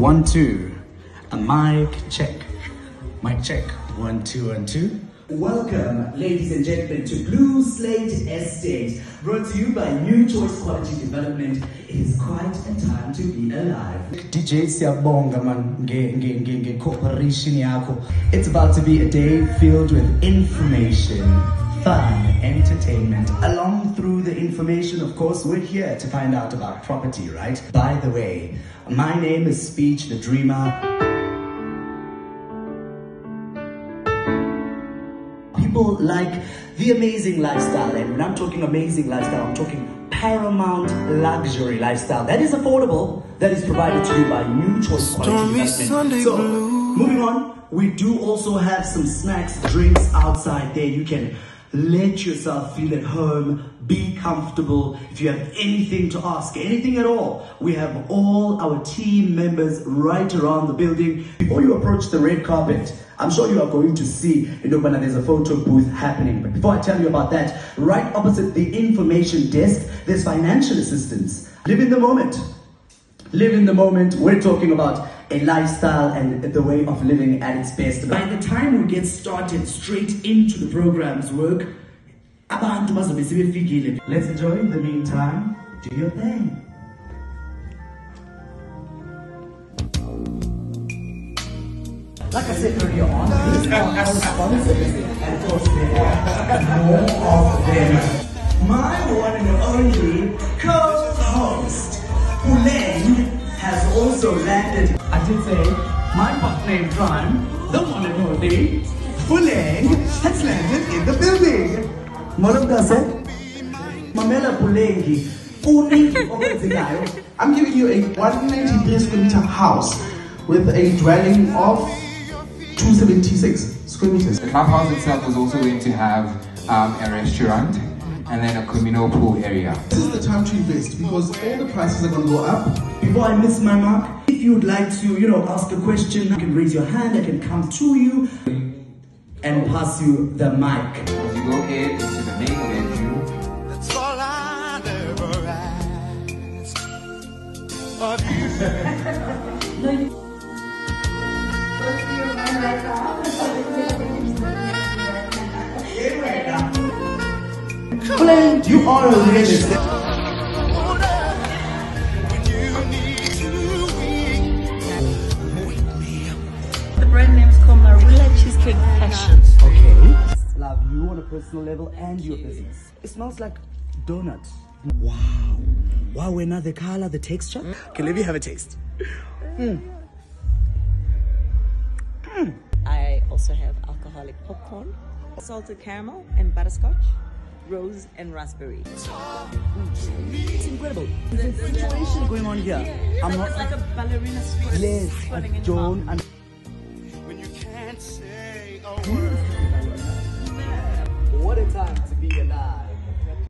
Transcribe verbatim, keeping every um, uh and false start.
One, two. A mic check. Mic check. One, two, one, two. Welcome, ladies and gentlemen, to Blue Slate Estate, brought to you by New Choice Quality Development. It is quite a time to be alive. D J siyabonga man nge nge nge nge cooperation yakho. It's about to be a day filled with information, fun, entertainment. Along through the information, of course, we're here to find out about property, right? By the way, my name is Speech the Dreamer. People like the amazing lifestyle, and when I'm talking amazing lifestyle, I'm talking paramount luxury lifestyle that is affordable, that is provided to you by New Choice Quality Development. So, moving on, we do also have some snacks, drinks outside there. You can let yourself feel at home, be comfortable. If you have anything to ask, anything at all, we have all our team members right around the building. Before you approach the red carpet, I'm sure you are going to see, you know, when there's a photo booth happening. But before I tell you about that, right opposite the information desk, there's financial assistance. Live in the moment. Live in the moment. We're talking about a lifestyle and the way of living at its best. By the time we get started straight into the program's work, let's enjoy. In the meantime, do your thing. Like I said earlier on, these are our sponsors, and of course there are more of them. My one and only co-host, Puleng, has also landed. I did say, my partner in crime, the one and only Puleng, has landed in the building. Morongase, Mamela Pulengi, I'm giving you a one hundred ninety-three square meter house with a dwelling of two hundred seventy-six square meters. The clubhouse itself is also going to have um, a restaurant and then a communal pool area. This is the time to invest because all the prices are going to go up. Before I miss my mark, if you would like to, you know, ask a question, you can raise your hand, I can come to you and pass you the mic. As you go in into the main bedroom. That's all I ever ask of you. No, you Puleng, you are a legend. The brand name's called Marula Cheesecake Passion. Okay. Love you on a personal level and your business. It smells like donuts. Wow. Wow, another color, the texture. Okay, let me have a taste. Mm. Mm. I also have alcoholic popcorn, salted caramel and butterscotch, rose and raspberry. Mm. It's incredible. There's a situation going on here. Yeah, I'm like, not it's like a ballerina street. Yes, I don't. When you can't say a word.